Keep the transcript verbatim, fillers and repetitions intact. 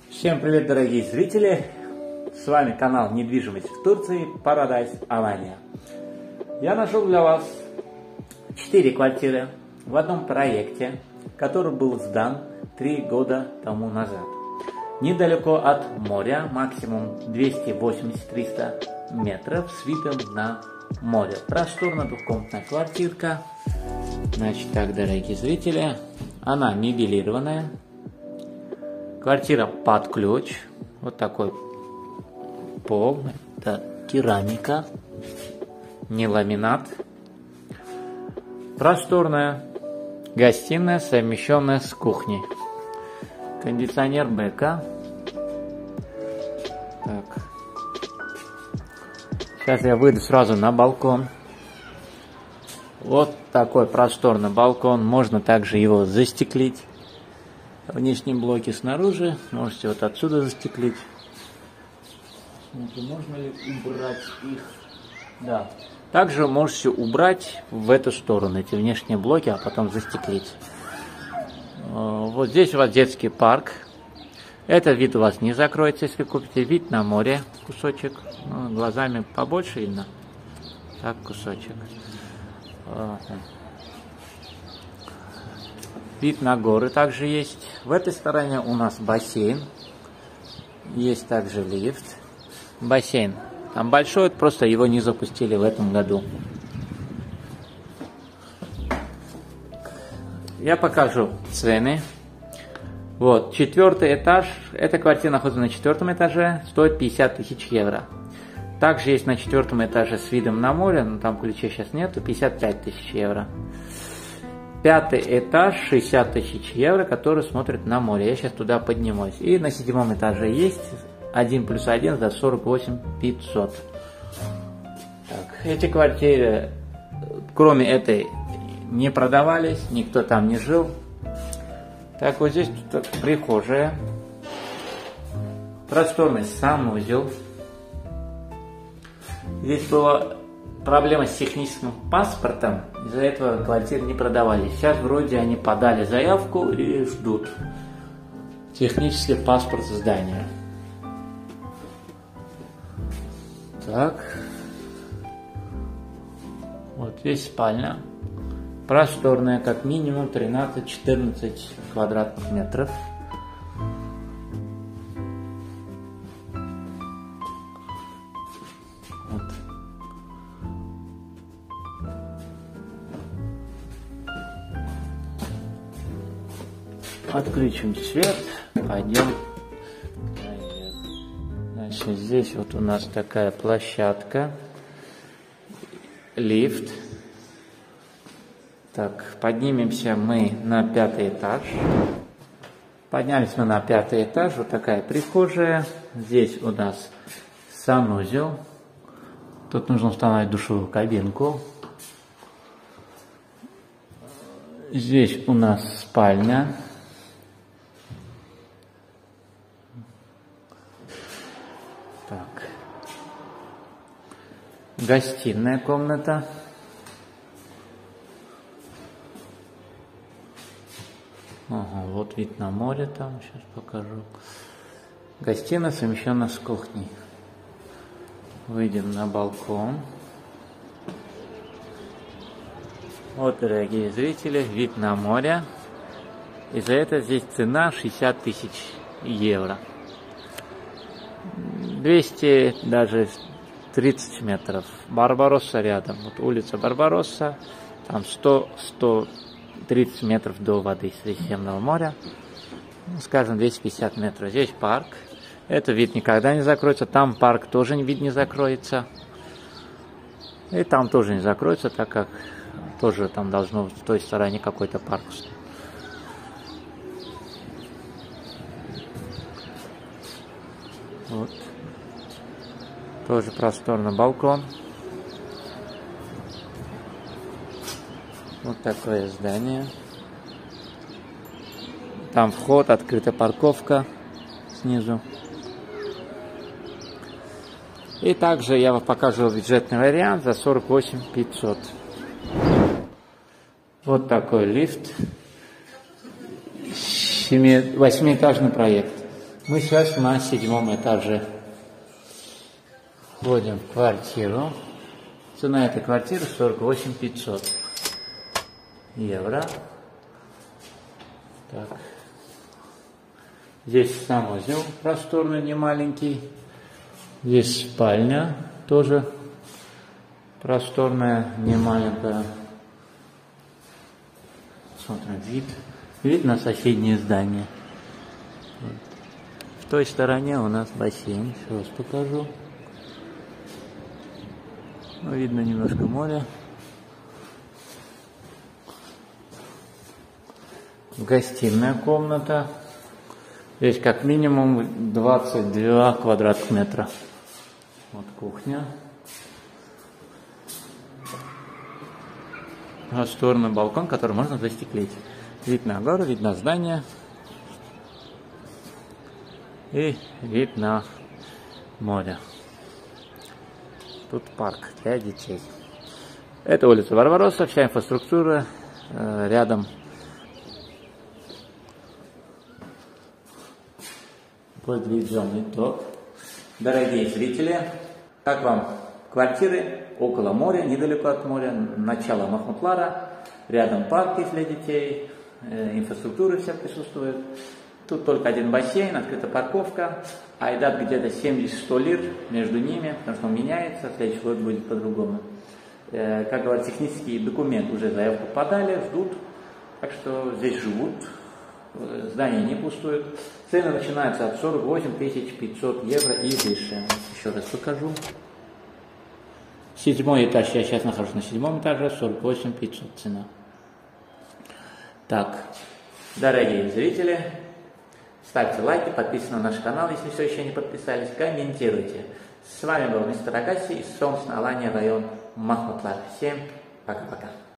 Всем привет, дорогие зрители! С вами канал «Недвижимость в Турции» Paradise Alanya. Я нашел для вас четыре квартиры в одном проекте, который был сдан три года тому назад. Недалеко от моря, максимум двести восемьдесят — триста метров с видом на море. Просторная двухкомнатная квартирка. Значит так, дорогие зрители, она мебелированная. Квартира под ключ. Вот такой пол. Это керамика. Не ламинат. Просторная гостиная, совмещенная с кухней. Кондиционер Бека. Так. Сейчас я выйду сразу на балкон. Вот такой просторный балкон. Можно также его застеклить. Внешние блоки снаружи. Можете вот отсюда застеклить. Можно ли убрать их? Да. Также можете убрать в эту сторону эти внешние блоки, а потом застеклить. Вот здесь у вас детский парк. Этот вид у вас не закроется, если купите. Вид на море, кусочек. Ну, глазами побольше видно. Так, кусочек. Вид на горы также есть. В этой стороне у нас бассейн. Есть также лифт. Бассейн. Там большой, просто его не запустили в этом году. Я покажу цены. Вот, четвертый этаж. Эта квартира находится на четвертом этаже. Стоит пятьдесят тысяч евро. Также есть на четвертом этаже с видом на море, но там ключей сейчас нету. пятьдесят пять тысяч евро. Пятый этаж, шестьдесят тысяч евро, который смотрит на море. Я сейчас туда поднимусь. И на седьмом этаже есть один плюс один за сорок восемь тысяч пятьсот. Так, эти квартиры, кроме этой, не продавались, никто там не жил. Так, вот здесь тут прихожая. Просторный санузел. Здесь была проблема с техническим паспортом, из-за этого квартиры не продавались. Сейчас вроде они подали заявку и ждут технический паспорт здания. Так. Вот здесь спальня. Просторная, как минимум тринадцать-четырнадцать квадратных метров. Вот. Отключим свет, пойдем. Значит, здесь вот у нас такая площадка, лифт. Так, поднимемся мы на пятый этаж. Поднялись мы на пятый этаж, вот такая прихожая. Здесь у нас санузел. Тут нужно установить душевую кабинку. Здесь у нас спальня. Так. Гостиная комната. Ага, вот вид на море там, сейчас покажу. Гостиная совмещена с кухней. Выйдем на балкон. Вот, дорогие зрители, вид на море. И за это здесь цена шестьдесят тысяч евро. двести, даже тридцать метров. Барбаросса рядом. Вот улица Барбаросса. Там сто — сто тридцать метров до воды Средиземного моря. Ну, скажем, двести пятьдесят метров. Здесь парк. Это вид никогда не закроется. Там парк тоже вид не закроется. И там тоже не закроется, так как тоже там должно в той стороне какой-то парк. Вот. Тоже просторный балкон. Вот такое здание. Там вход, открытая парковка снизу. И также я вам покажу бюджетный вариант за сорок восемь тысяч пятьсот. Вот такой лифт. восьмиэтажный проект. Мы сейчас на седьмом этаже. Входим в квартиру. Цена этой квартиры сорок восемь тысяч пятьсот евро. Так. Здесь санузел просторный, не маленький. Здесь спальня тоже просторная, не маленькая. Смотрим вид. Вид на соседнее здание. Вот. В той стороне у нас бассейн. Сейчас покажу. Ну, видно немножко море. Гостиная комната. Здесь как минимум двадцать два квадратных метра. Вот кухня. Просторный балкон, который можно застеклить. Вид на гору, вид на здание. И вид на море. Тут парк для детей. Это улица Барбаросса, вся инфраструктура э, рядом. Подведем итог. Дорогие зрители, как вам квартиры около моря, недалеко от моря, начало Махмутлара, рядом парки для детей, э, инфраструктура вся присутствует. Тут только один бассейн, открытая парковка, айдат где-то семьдесят-сто лир между ними, потому что он меняется, в следующий год будет по-другому. Э, как говорят, технический документ уже заявку подали, ждут, так что здесь живут, э, здание не пустует. Цены начинаются от сорок восемь тысяч пятьсот евро и выше. Еще раз покажу. Седьмой этаж, я сейчас нахожусь на седьмом этаже, сорок восемь тысяч пятьсот цена. Так, дорогие зрители, ставьте лайки, подписывайтесь на наш канал, если все еще не подписались, комментируйте. С вами был мистер Агаси из солнечной Алании, район Махмутлар. Всем пока-пока.